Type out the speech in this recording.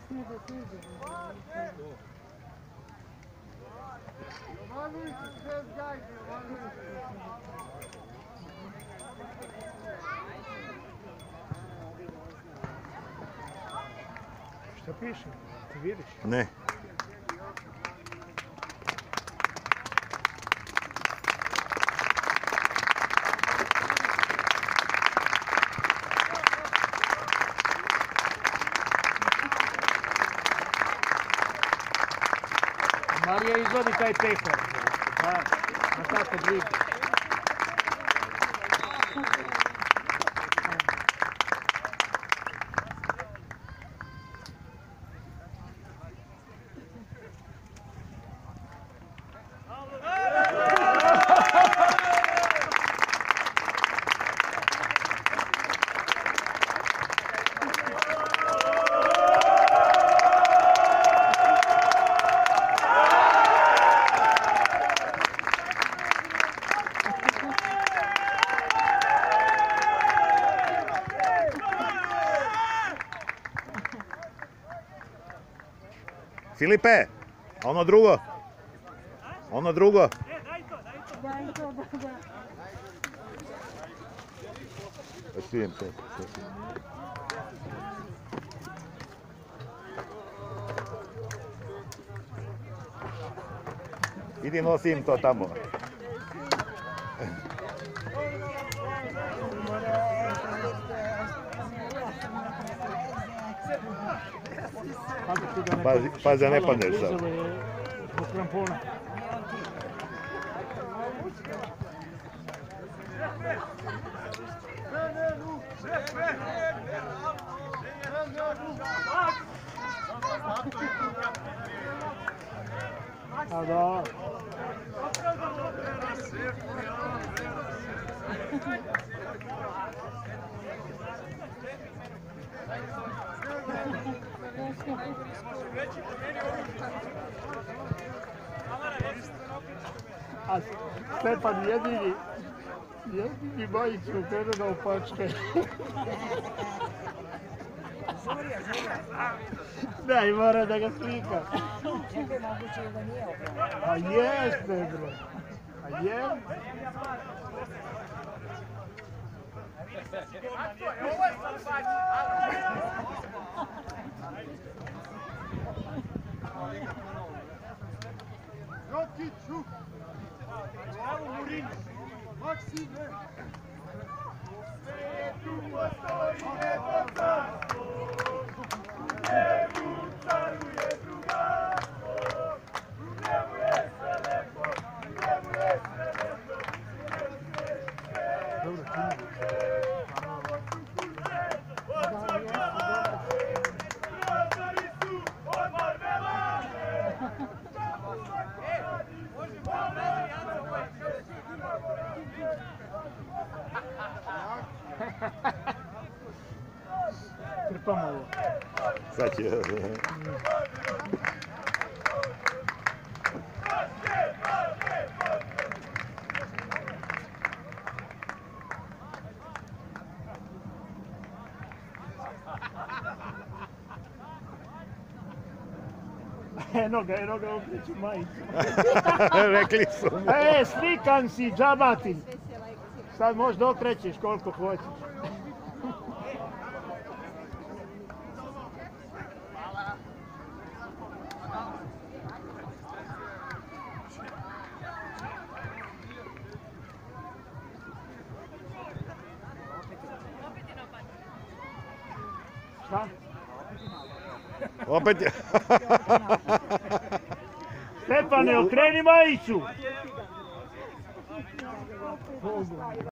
Šta piše? Ti vidiš? Ne. Marija izvodi taj pehar. Da, na tako blizu. Filipe, ono drugo. Ono drugo. Daj to, da. Svijem to. Idi nosim to tamo. Pazi da ne padneš sad. Zbog krampona. A da. A Stepan jedini majicu krenu na opačke. Daj, mora da ga slika. Čekaj, moguće da nije opravo. A jeste, bro. A jem. Jokiću! Bravo, Murin! Maksime! U svetu postoji jedno carstvo, u njemu caruje drugarstvo, u njemu je sve lepo, u njemu je sve lepo, u njemu je sve lepo. Samo kukurze, od čokolade, razari su od marmelade. Trpamo ovo. Sad će... Eno ga okreću majicu. Rekli su. Slikan si, džabatin. Sad možda okrećeš koliko hoćeš. Šta? Opet je... Stepane, okreni majicu!